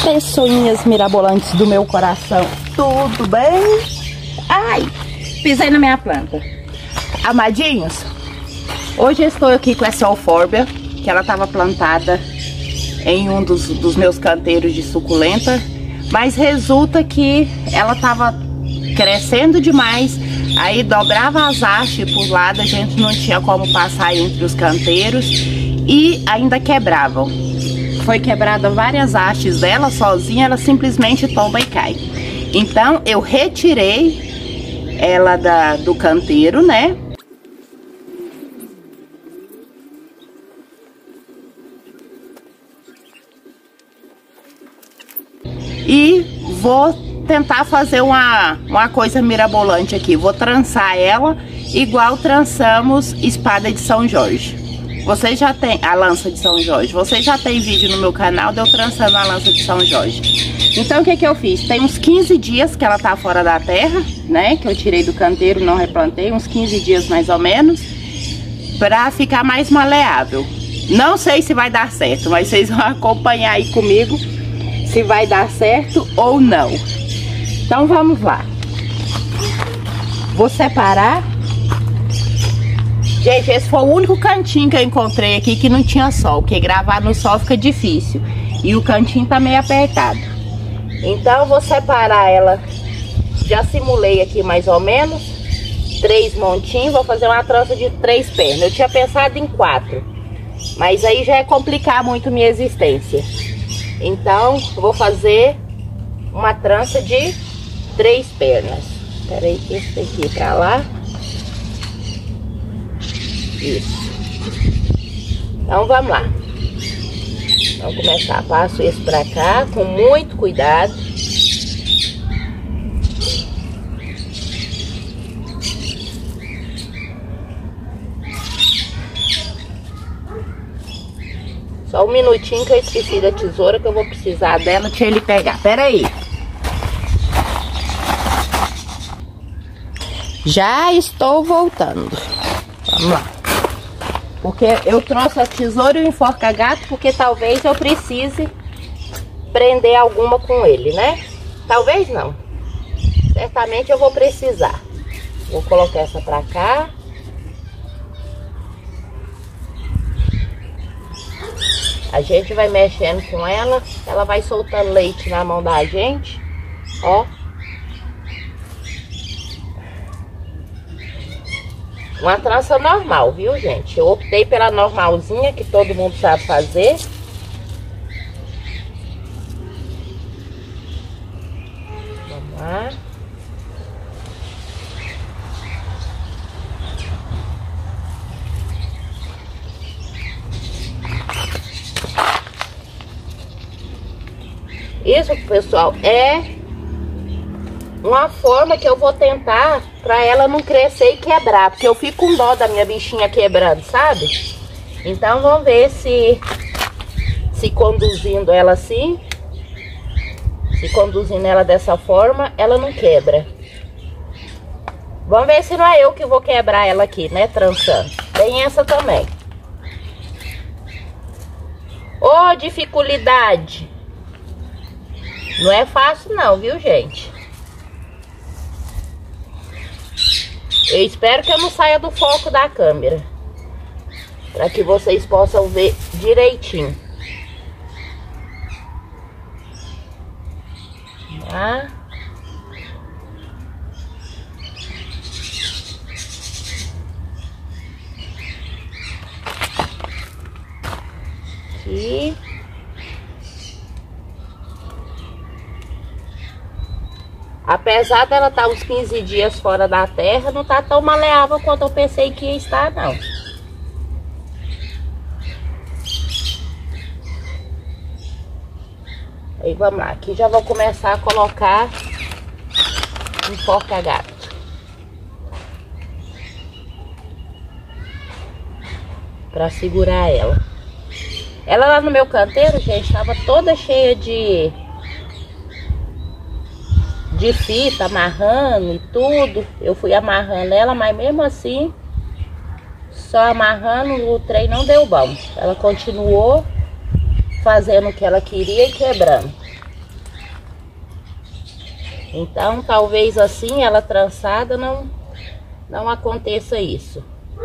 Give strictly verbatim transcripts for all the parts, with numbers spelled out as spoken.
pessoinhas mirabolantes do meu coração, tudo bem? Ai, pisei na minha planta. Amadinhos, hoje eu estou aqui com essa eufórbia, que ela estava plantada em um dos, dos meus canteiros de suculenta, mas resulta que ela estava crescendo demais, aí dobrava as hastes por lado, a gente não tinha como passar entre os canteiros e ainda quebravam. Foi quebrada várias hastes dela sozinha, ela simplesmente tomba e cai. Então eu retirei ela da, do canteiro, né? E vou tentar fazer uma, uma coisa mirabolante aqui. Vou trançar ela igual trançamos espada de São Jorge. Vocês já tem a lança de São Jorge. Vocês já tem vídeo no meu canal de eu trançando a lança de São Jorge. Então o que que eu fiz? Tem uns quinze dias que ela tá fora da terra, né? Que eu tirei do canteiro, não replantei. Uns quinze dias mais ou menos. Pra ficar mais maleável. Não sei se vai dar certo, mas vocês vão acompanhar aí comigo se vai dar certo ou não. Então vamos lá. Vou separar. Gente, esse foi o único cantinho que eu encontrei aqui que não tinha sol, porque gravar no sol fica difícil. E o cantinho tá meio apertado. Então eu vou separar ela. Já simulei aqui mais ou menos três montinhos. Vou fazer uma trança de três pernas. Eu tinha pensado em quatro, mas aí já é complicar muito minha existência. Então eu vou fazer uma trança de três pernas. Espera aí que esse aqui pra lá. Isso. Então vamos lá. Vamos começar. Passo esse pra cá com muito cuidado. Só um minutinho que eu esqueci da tesoura, que eu vou precisar dela. Deixa ele pegar. Pera aí. Já estou voltando. Vamos lá. Porque eu trouxe a tesoura e o enforca-gato, porque talvez eu precise prender alguma com ele, né? Talvez não. Certamente eu vou precisar. Vou colocar essa pra cá. A gente vai mexendo com ela, ela vai soltando leite na mão da gente. Ó. Uma trança normal, viu, gente? Eu optei pela normalzinha, que todo mundo sabe fazer. Vamos lá. Isso, pessoal, é uma forma que eu vou tentar pra ela não crescer e quebrar, porque eu fico com dó da minha bichinha quebrando, sabe? Então vamos ver se se conduzindo ela assim, se conduzindo ela dessa forma, ela não quebra. Vamos ver se não é eu que vou quebrar ela aqui, né, trançando. Tem essa também. Ô, dificuldade! Não é fácil não, viu, gente? Eu espero que eu não saia do foco da câmera, para que vocês possam ver direitinho. Tá? Aqui. Apesar dela estar uns quinze dias fora da terra, não tá tão maleável quanto eu pensei que ia estar, não. Aí vamos lá, aqui já vou começar a colocar um enforca-gato. Pra segurar ela. Ela lá no meu canteiro, gente, tava toda cheia de... de fita, amarrando e tudo. Eu fui amarrando ela, mas mesmo assim, só amarrando, o trem não deu bom. Ela continuou fazendo o que ela queria e quebrando. Então, talvez assim, ela trançada, não, não aconteça isso.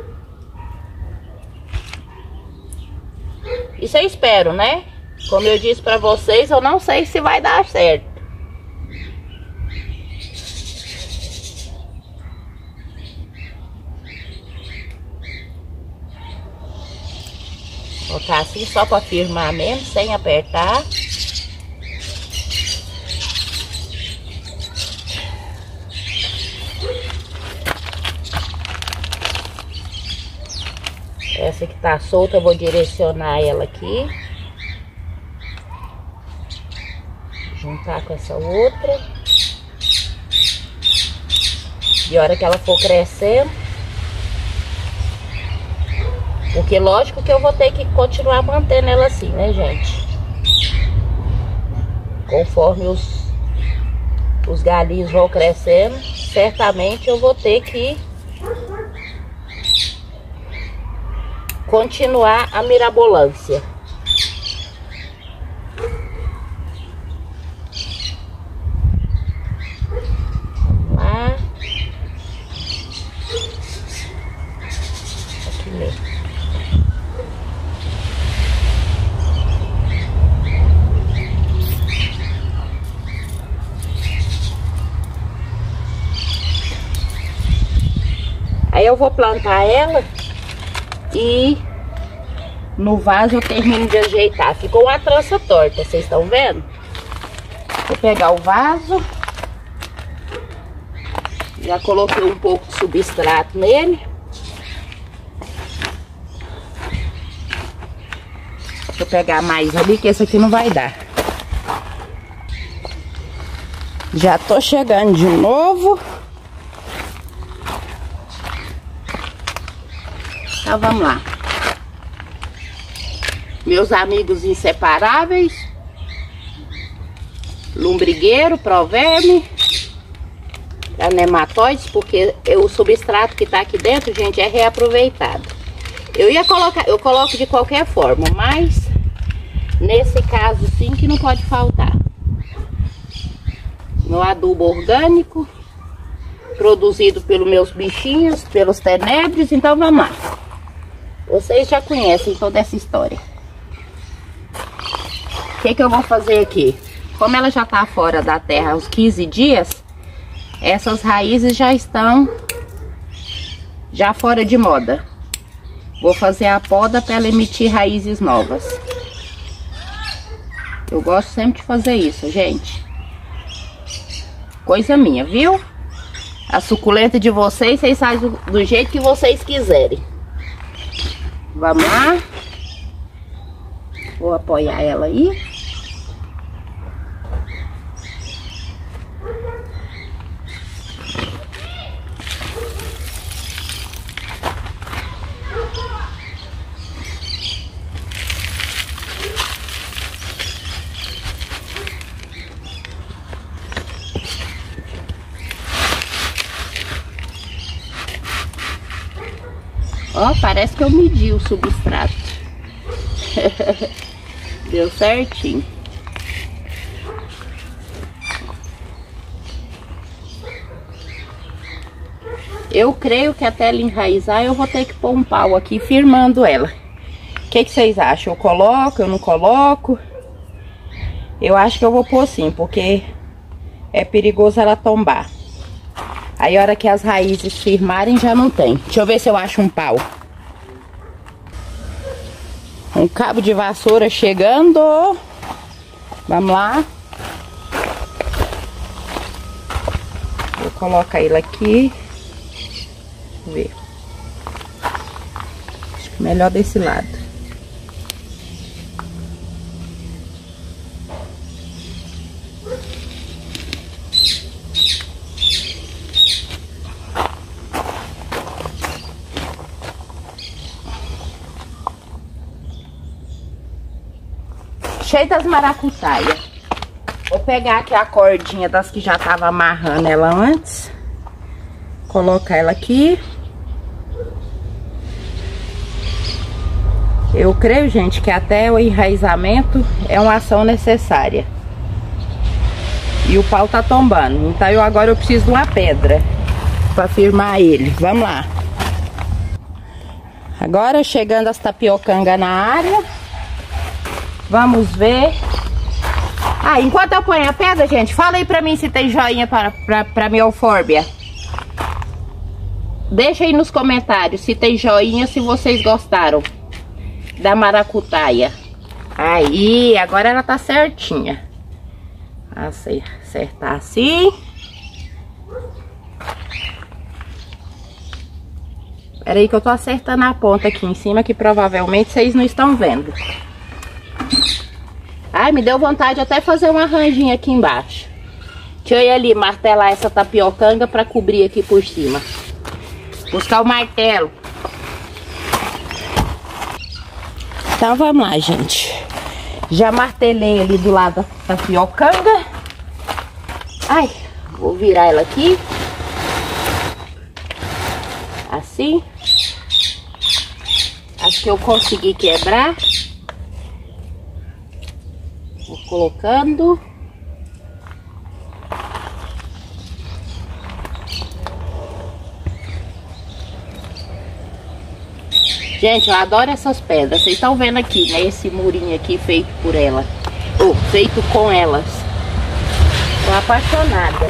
Isso eu espero, né? Como eu disse pra vocês, eu não sei se vai dar certo. Vou botar assim só pra firmar mesmo, sem apertar. Essa que tá solta, eu vou direcionar ela aqui. Juntar com essa outra. E a hora que ela for crescendo. Porque lógico que eu vou ter que continuar mantendo ela assim, né, gente? Conforme os, os galinhos vão crescendo, certamente eu vou ter que continuar a mirabolância. Vamos lá. Aqui mesmo. Aí eu vou plantar ela e no vaso eu termino de ajeitar. Ficou uma trança torta, vocês estão vendo? Vou pegar o vaso. Já coloquei um pouco de substrato nele. Deixa eu pegar mais ali, que esse aqui não vai dar. Já tô chegando de novo. Então vamos lá. Meus amigos inseparáveis. Lombrigueiro, proverme. A nematóides, porque o substrato que tá aqui dentro, gente, é reaproveitado. Eu ia colocar, eu coloco de qualquer forma, mas nesse caso sim que não pode faltar. No adubo orgânico, produzido pelos meus bichinhos, pelos tenebres. Então vamos lá. Vocês já conhecem toda essa história. O que que eu vou fazer aqui? Como ela já tá fora da terra há uns quinze dias, essas raízes já estão já fora de moda. Vou fazer a poda para ela emitir raízes novas. Eu gosto sempre de fazer isso, gente. Coisa minha, viu? A suculenta de vocês, vocês fazem do, do jeito que vocês quiserem. Vamos lá. Vou apoiar ela aí. Ó, parece que eu medi o substrato. Deu certinho. Eu creio que até ela enraizar eu vou ter que pôr um pau aqui firmando ela. O que que vocês acham? Eu coloco, eu não coloco? Eu acho que eu vou pôr sim, porque é perigoso ela tombar. Aí a hora que as raízes firmarem já não tem. Deixa eu ver se eu acho um pau. Um cabo de vassoura chegando. Vamos lá. Vou colocar ele aqui. Deixa eu ver. Acho que melhor desse lado. Cheio das maracutaias. Vou pegar aqui a cordinha das que já tava amarrando ela antes. Colocar ela aqui. Eu creio, gente, que até o enraizamento é uma ação necessária. E o pau tá tombando. Então eu agora eu preciso de uma pedra pra firmar ele. Vamos lá. Agora chegando as tapiocanga na área. Vamos ver. Ah, enquanto eu ponho a pedra, gente, fala aí pra mim se tem joinha pra, pra, pra minha eufórbia. Deixa aí nos comentários se tem joinha, se vocês gostaram da maracutaia. Aí, agora ela tá certinha. Acertar assim. Pera aí que eu tô acertando a ponta aqui em cima, que provavelmente vocês não estão vendo. Ai, me deu vontade até fazer um arranjinho aqui embaixo. Deixa eu ir ali martelar essa tapiocanga pra cobrir aqui por cima. Buscar o martelo. Então vamos lá, gente. Já martelei ali do lado da tapiocanga. Ai, vou virar ela aqui. Assim. Acho que eu consegui quebrar. Vou colocando. Gente, eu adoro essas pedras. Vocês estão vendo aqui, né? Esse murinho aqui feito por ela. Ou feito com elas. Tô apaixonada.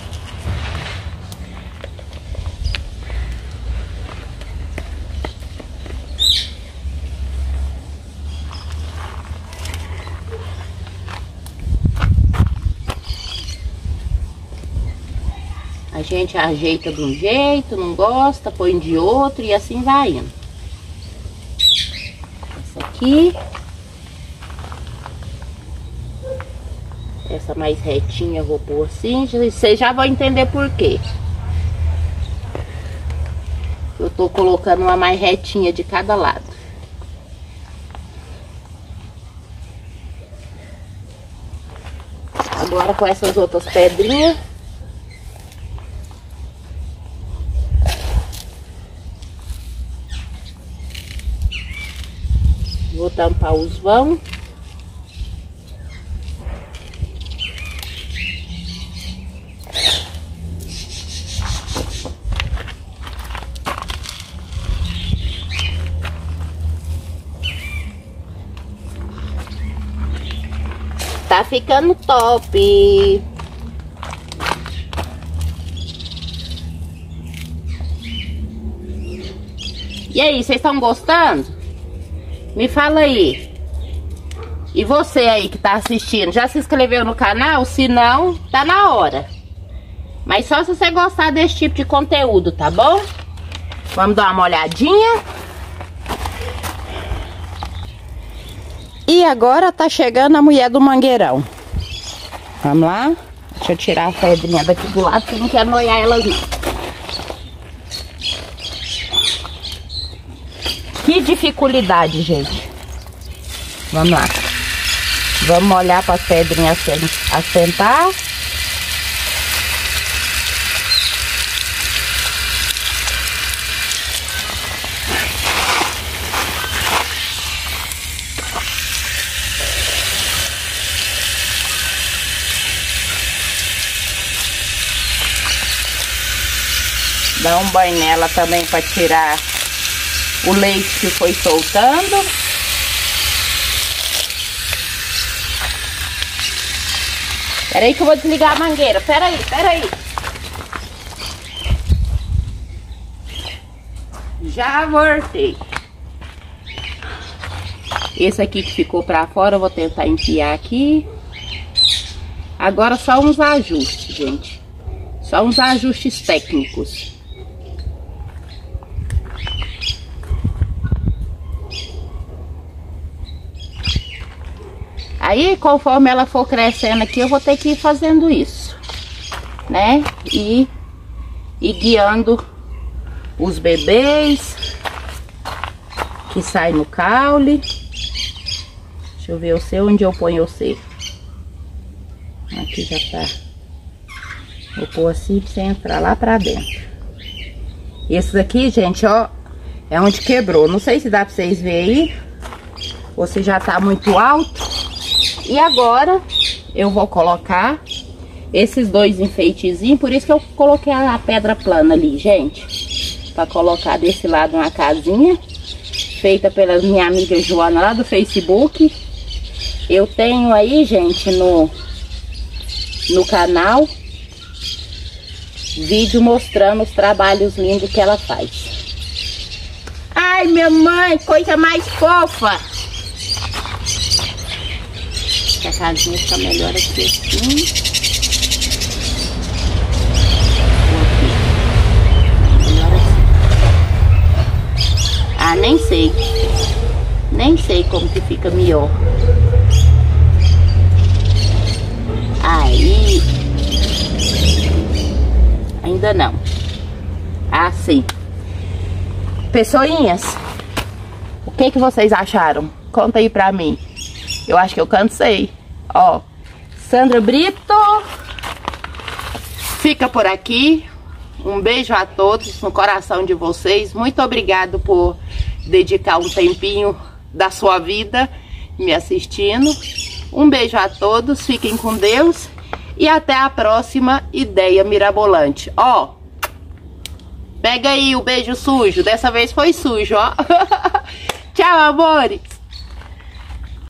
A gente ajeita de um jeito, não gosta, põe de outro e assim vai indo. Essa aqui. Essa mais retinha eu vou pôr assim. Vocês já vão entender por quê. Eu tô colocando uma mais retinha de cada lado. Agora com essas outras pedrinhas. Vou tampar os vãos. Tá ficando top. E aí, vocês estão gostando? Me fala aí. E você aí que tá assistindo, já se inscreveu no canal? Se não, tá na hora. Mas só se você gostar desse tipo de conteúdo, tá bom? Vamos dar uma olhadinha. E agora tá chegando a mulher do mangueirão. Vamos lá. Deixa eu tirar a pedrinha daqui do lado, que eu não quero noiar elas não. Que dificuldade, gente. Vamos lá. Vamos olhar para as pedrinhas assentar. Dá um banho nela também para tirar o leite que foi soltando. Pera aí que eu vou desligar a mangueira. Pera aí, pera aí. Já voltei. Esse aqui que ficou pra fora eu vou tentar enfiar aqui. Agora só uns ajustes, gente. Só uns ajustes técnicos. Aí, conforme ela for crescendo aqui, eu vou ter que ir fazendo isso, né? E, e guiando os bebês que saem no caule. Deixa eu ver, eu sei onde eu ponho você. Aqui já tá. Vou pôr assim pra você entrar lá pra dentro. Esses aqui, gente, ó, é onde quebrou. Não sei se dá pra vocês verem aí, ou se já tá muito alto. E agora eu vou colocar esses dois enfeitezinhos. Por isso que eu coloquei a pedra plana ali, gente. Pra colocar desse lado uma casinha. Feita pela minha amiga Joana lá do Facebook. Eu tenho aí, gente, no, no canal, vídeo mostrando os trabalhos lindos que ela faz. Ai, minha mãe, coisa mais fofa. A casinha fica melhor aqui assim. Melhor assim. Ah, nem sei. Nem sei como que fica melhor. Aí. Ainda não. Assim. Pessoinhas, o que que vocês acharam? Conta aí pra mim. Eu acho que eu cansei. Ó, Sandra Brito fica por aqui. Um beijo a todos no coração de vocês. Muito obrigado por dedicar um tempinho da sua vida me assistindo. Um beijo a todos, fiquem com Deus e até a próxima ideia mirabolante. Ó, pega aí o beijo sujo, dessa vez foi sujo, ó. Tchau, amores!